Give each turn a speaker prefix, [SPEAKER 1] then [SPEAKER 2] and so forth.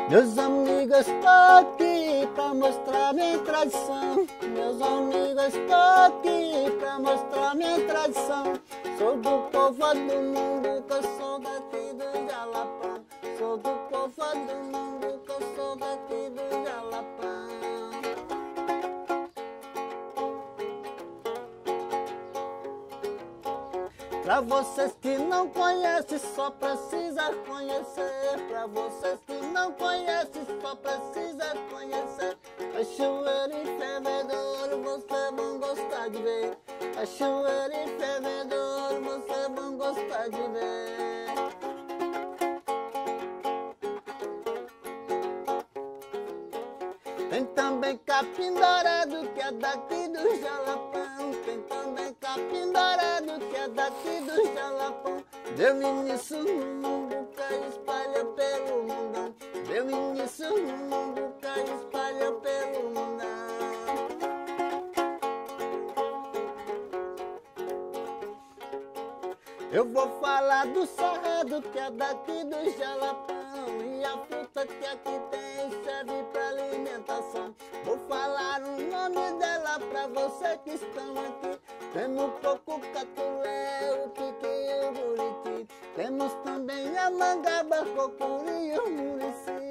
[SPEAKER 1] Meus amigos, estou aqui pra mostrar minha tradição. Meus amigos, estou aqui pra mostrar minha tradição. Sou do povo do mundo, que eu sou daqui do Jalapão. Sou do povo do mundo, que eu sou daqui do Jalapão. Pra vocês que não conhecem, só precisa conhecer. Pra vocês que não conhecem, só precisa conhecer. Cachoeira e Fervedouro, vocês vão gostar de ver. Cachoeira e Fervedouro, vocês vão gostar de ver. Tem também capim dourado, que é daqui do Jalapão. Tem também capim dourado, que é daqui do Jalapão. Deu início no mundo, que espalha pelo mundão. Deu início no mundo, que espalha pelo mundão. Eu vou falar do cerrado, que é daqui do Jalapão. E a fruta que aqui tem serve pra alimentação. Vou falar o nome dela pra vocês que estão aqui. Temos coco, catulé, o piqui e o buriti. Temos também a mangaba, cocuri e o murici.